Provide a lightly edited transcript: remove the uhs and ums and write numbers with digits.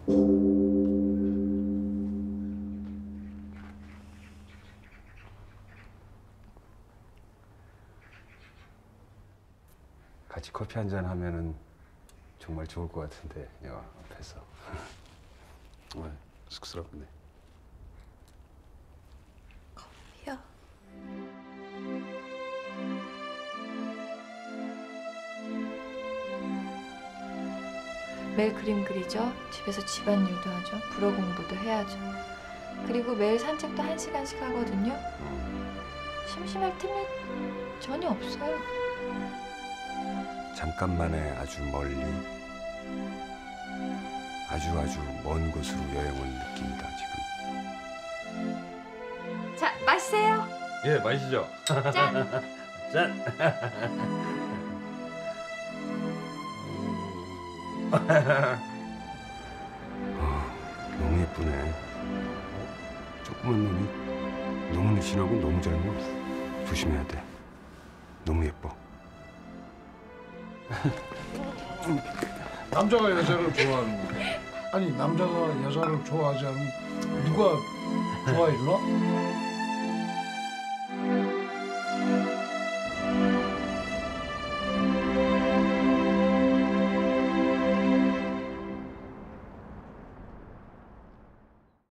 같이 커피 한잔 하면은 정말 좋을 것 같은데, 여 앞에서. 쑥스럽네. 커피요? 매일 그림 그리죠. 집에서 집안일도 하죠. 불어 공부도 해야죠. 그리고 매일 산책도 1시간씩 하거든요. 심심할 틈이 전혀 없어요. 잠깐만에 아주 멀리, 아주 먼 곳으로 여행을 느낀다, 지금. 자, 마시세요. 예, 마시죠. 짠. 짠. 너무 예쁘네. 조그만 눈이 너무 늘씬하고 너무 젊어. 조심해야 돼. 너무 예뻐. 남자가 여자를 좋아하는 거야. 아니 남자가 여자를 좋아하지 않으면 누가 좋아해 주나?